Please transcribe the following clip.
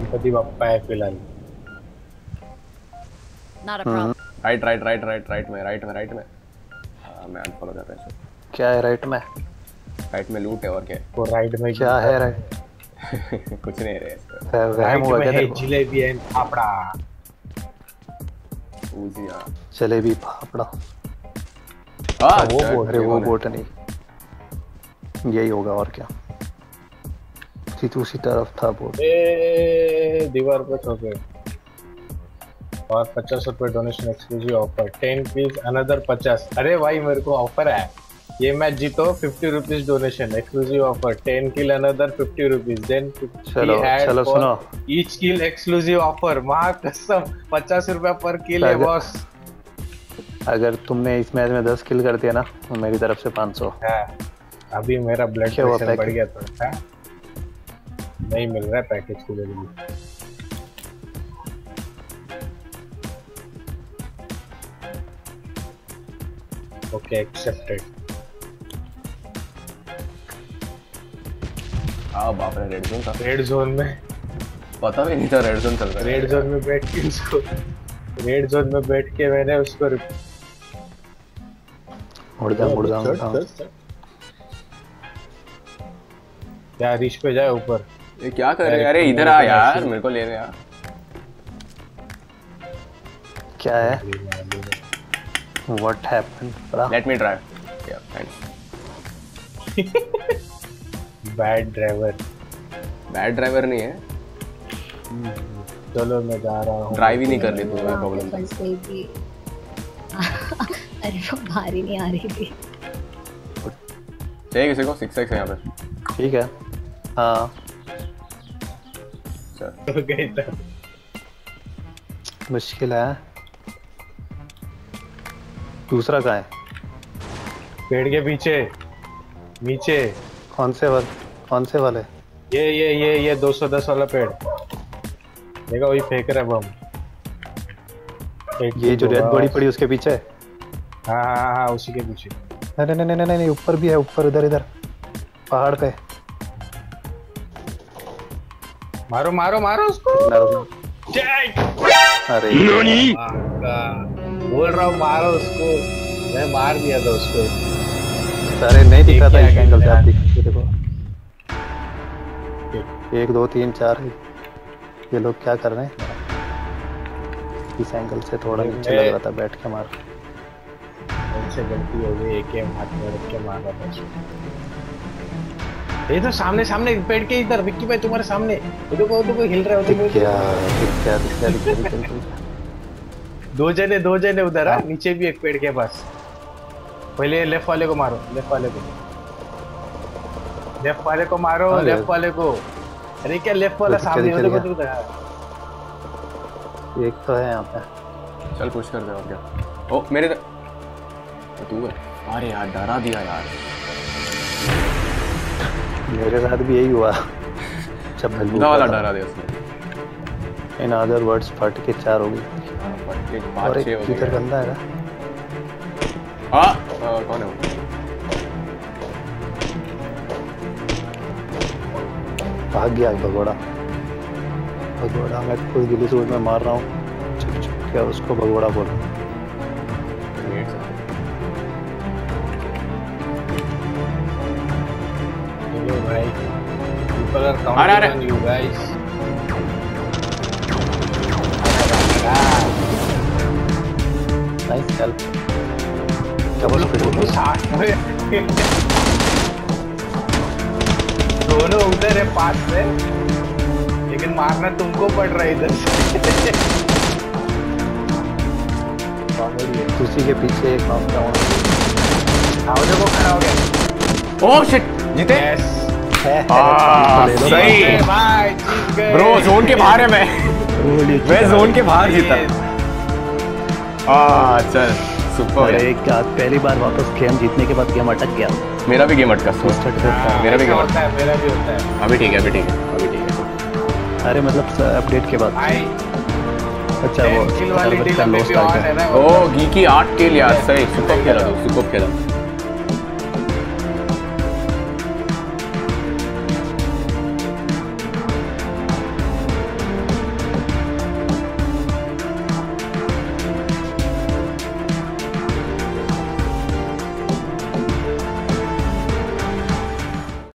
गणपति बप्पा है फिलहाल। Not a problem. Right में हाँ मैं अनफॉलो कर रहा हूँ। क्या है राइट में? राइट में लूट है और क्या है? वो राइट में क्या है राइट? कुछ नहीं रहे राइट में है जलेबी एंड फाफड़ा। उजिया जलेबी फाफड़ा। वो बोट, अरे वो बोट नहीं, यही होगा और क्या। उसी तरफ था बोट। दीवार पे ठोक गए। और 50 रुपए donation exclusive offer 10 please another 50। अरे भाई मेरे को ऑफर है, ये मैच जीतो 50 rupees donation exclusive offer 10 kill another 50 rupees then चलो सुनो, ईच किल एक्सक्लूसिव ऑफर। मां कसम 50 रुपए पर किल है बॉस। अगर तुमने इस मैच में 10 किल कर दिया ना तो मेरी तरफ से 500 है। अभी मेरा ब्लड प्रेशर बढ़ गया तो है? नहीं मिल रहा है पैकेज के लिए। Okay accepted. बाप रे रेड जोन में पता भी नहीं था रेड जोन चल रहा है। रेड जोन में बैठ के उसको मैंने उसको मुड़ जा क्या रिश पे जाए ऊपर। ये क्या कर रहे हैं? अरे इधर आ यार, मेरे को लेने आ। क्या है? What happened? Let me drive. Yeah, thanks. Bad driver नहीं है। चलो मैं जा रहा हूँ। ड्राइव ही नहीं कर रही तू, कोई प्रॉब्लम नहीं। अरे वो बाहर ही नहीं आ रही थी। चाहिए किसी को 6x है यहाँ पे? ठीक है हाँ चल। मुश्किल है। दूसरा कहाँ है? पेड़ के पीछे नीचे। कौन से वाले? ये 210 वाला पेड़ देखा, वही फेंक रहा है बम। ये जो रेड बड़ी पड़ी उसके पीछे। हाँ उसी के पीछे। नहीं ऊपर भी है, ऊपर इधर पहाड़ पे। मारो उसको। अरे बोल रहा हूँ मारो उसको। मैं मार दिया था उसको। अरे नहीं दिखा था इस एंगल से। आप देखो 1 2 3 4 ये लोग क्या कर रहे हैं? इस एंगल से थोड़ा नीचे लग रहा था, बैठ के मार। उनसे गलती हो गई, एक हाथ में रख के मार रहा था। ये तो सामने पेड़ के इधर विक्की भाई तुम्हारे सामने। देखो हिल रहा है। क्या दो जने उधर है। नीचे भी एक पेड़ के पास। पहले लेफ्ट वाले को मारो। लेफ्ट वाले को। अरे क्या लेफ्ट वाला सामने हो? देखो एक तो है यहाँ पे। चल पुश कर दे और क्या। ओ मेरे तू है। अरे यार डरा दिया यार। मेरे साथ भी यही हुआ। जब बंदा वाला डरा दिया उसने। इन अदर वर्ड्स फट के 4 हो गई। और एक इधर बंदा है ना। कौन है वो? भाग गया भगोड़ा। मैं खुद गिली सूट में मार रहा हूँ। चुप क्या उसको भगोड़ा बोल। भाई people are counting on you guys. Nice help. दोनों उधर है पास में, लेकिन मारना तुमको पड़ रहा है इधर से। उसी के पीछे एक देखो खड़ा हो गया। ओह शिट जीते। सही ब्रो, जोन के बाहर है। मैं जोन के बाहर जीता। चल सुपर। पहली बार वापस गेम जीतने के बाद गेम अटक गया। मेरा भी गेम अटका। मेरा भी गेम होता है। अभी ठीक है। अरे मतलब अपडेट के बाद। अच्छा वो ओ घी की 8 किल यार। सही सुपर खेला।